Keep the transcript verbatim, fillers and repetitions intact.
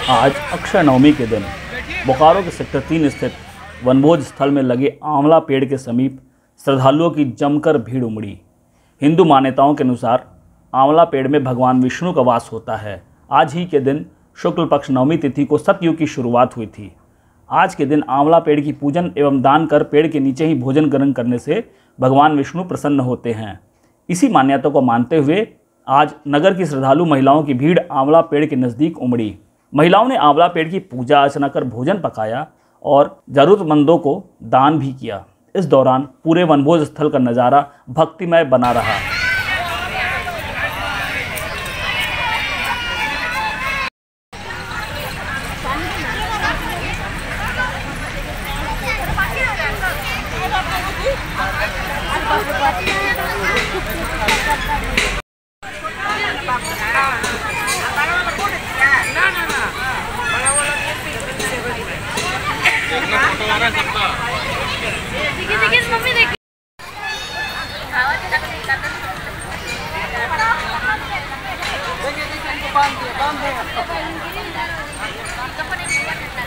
आज अक्षय नवमी के दिन बोकारो के सेक्टर तीन स्थित वनभोज स्थल में लगे आंवला पेड़ के समीप श्रद्धालुओं की जमकर भीड़ उमड़ी। हिंदू मान्यताओं के अनुसार आंवला पेड़ में भगवान विष्णु का वास होता है। आज ही के दिन शुक्ल पक्ष नवमी तिथि को सतयुग की शुरुआत हुई थी। आज के दिन आंवला पेड़ की पूजन एवं दान कर पेड़ के नीचे ही भोजन ग्रहण करने से भगवान विष्णु प्रसन्न होते हैं। इसी मान्यता को मानते हुए आज नगर की श्रद्धालु महिलाओं की भीड़ आंवला पेड़ के नज़दीक उमड़ी। महिलाओं ने आंवला पेड़ की पूजा अर्चना कर भोजन पकाया और जरूरतमंदों को दान भी किया। इस दौरान पूरे वनभोज स्थल का नज़ारा भक्तिमय बना रहा। Bang, bang, bang.